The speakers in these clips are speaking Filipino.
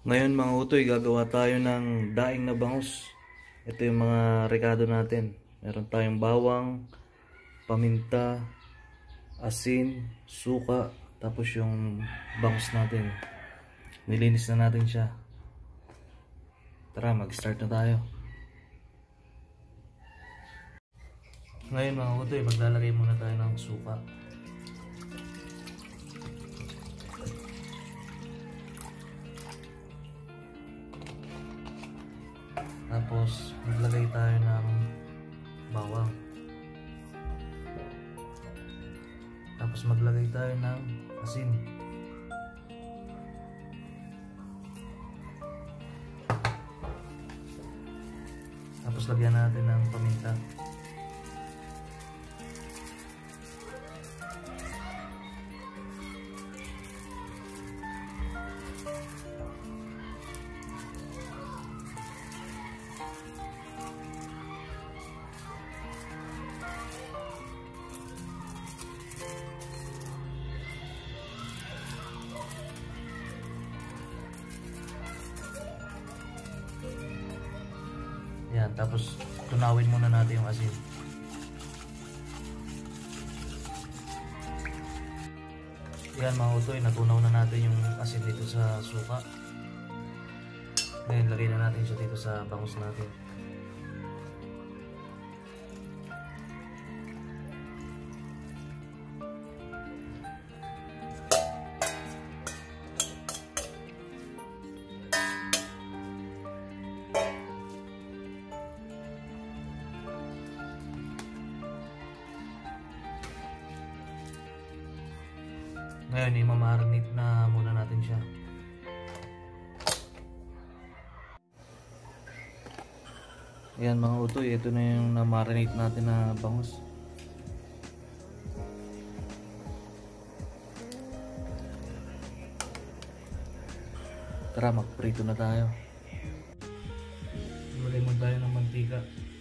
Ngayon mga utoy, gagawa tayo ng daing na bangus. Ito yung mga rekado natin. Meron tayong bawang, paminta, asin, suka, tapos yung bangus natin. Nilinis na natin siya. Tara, mag-start na tayo. Ngayon mga utoy, maglalagay muna tayo ng suka. Tapos maglagay tayo ng bawang. Tapos maglagay tayo ng asin. Tapos lagyan natin ng paminta. Yan, tapos tunawin muna natin yung asin. Yan mga utoy, natunaw na natin yung asin dito sa suka. Ngayon lagay na natin siya dito sa bangus natin. Ngayon, i-marinate na muna natin siya. Ayan mga utoy, ito na yung na-marinate natin na bangus. Tara, magprito na tayo. Lagay mo tayo ng mantika.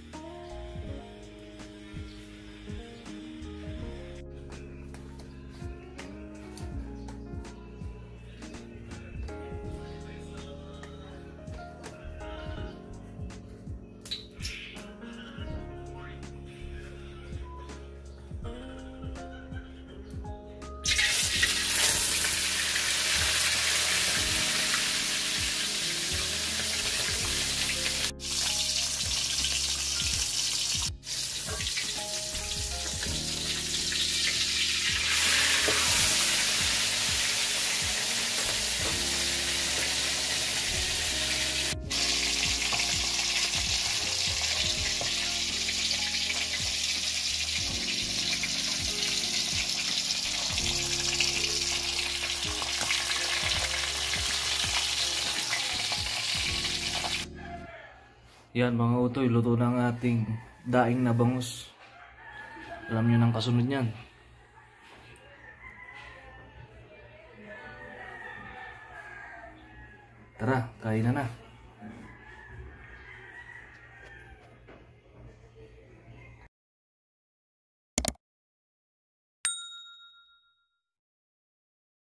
Yan mga utoy, luto na ang ating daing na bangus. Alam nyo nang kasunod niyan. Tara, kain na na.